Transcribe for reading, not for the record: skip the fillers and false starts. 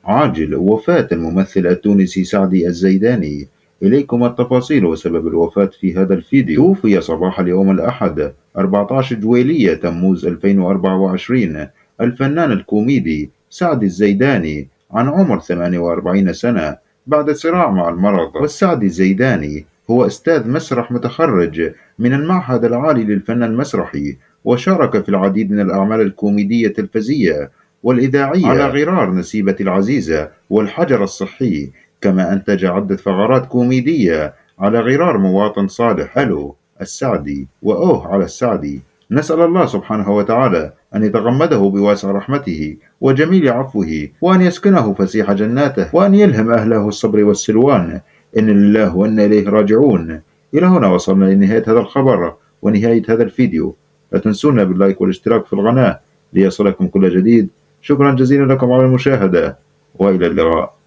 عاجل وفاة الممثل التونسي سعدي الزيداني. إليكم التفاصيل وسبب الوفاة في هذا الفيديو. توفي صباح اليوم الأحد 14 جويلية تموز 2024 الفنان الكوميدي سعدي الزيداني عن عمر 48 سنة بعد صراع مع المرض. والسعدي الزيداني هو أستاذ مسرح متخرج من المعهد العالي للفن المسرحي، وشارك في العديد من الأعمال الكوميدية التلفزيونية والإذاعية على غرار نسيبة العزيزة والحجر الصحي، كما أنتج عدة فقرات كوميدية على غرار مواطن صالح، ألو السعدي، وأوه على السعدي. نسأل الله سبحانه وتعالى أن يتغمده بواسع رحمته وجميل عفوه، وأن يسكنه فسيح جناته، وأن يلهم أهله الصبر والسلوان. إن لله وإنا إليه راجعون. إلى هنا وصلنا لنهاية هذا الخبر ونهاية هذا الفيديو. لا تنسونا باللايك والاشتراك في القناة ليصلكم كل جديد. شكرا جزيلا لكم على المشاهدة، وإلى اللقاء.